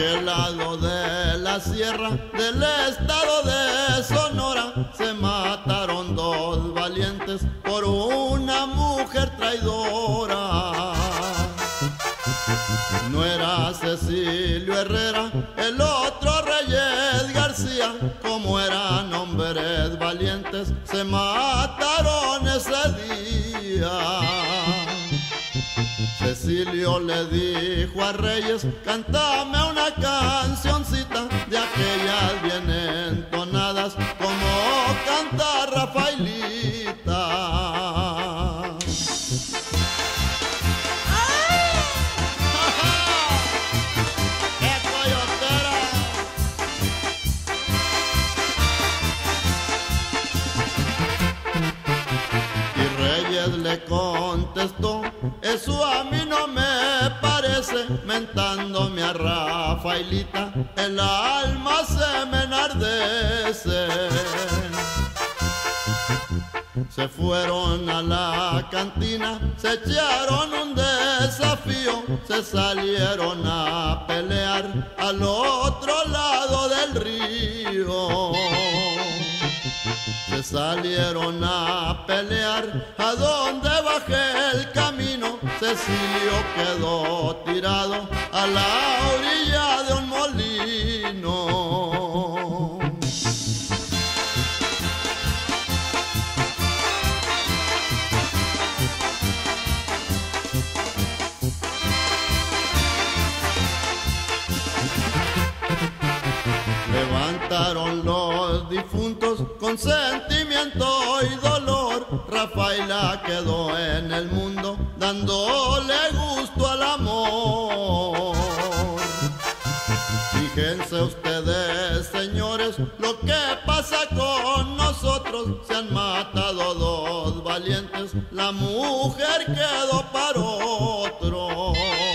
aquel lado de la sierra del estado de Sonora se mataron dos valientes por una mujer traidora. No era Cecilio Herrera, el otro Reyes García, como eran hombres valientes, se mataron ese día. Cecilio le dijo a Reyes: cántame una cancioncita de aquellas bien entonadas como canta Rafaelita. Le contestó: eso a mí no me parece, mentándome a Rafaelita, el alma se me enardece. Se fueron a la cantina, se echaron un desafío, se salieron a pelear al otro lado del río. Se salieron a pelear a donde bajé el camino. Cecilio quedó tirado a la orilla de un molino. Levantaron los difuntos con sentimiento y dolor. Rafaela quedó en el mundo dándole gusto al amor. Fíjense ustedes, señores, lo que pasa con nosotros. Se han matado dos valientes, la mujer quedó para otro.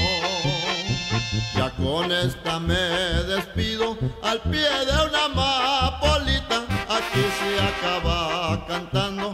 Ya con esta me despido al pie de una amapolita. Aquí se acaba cantando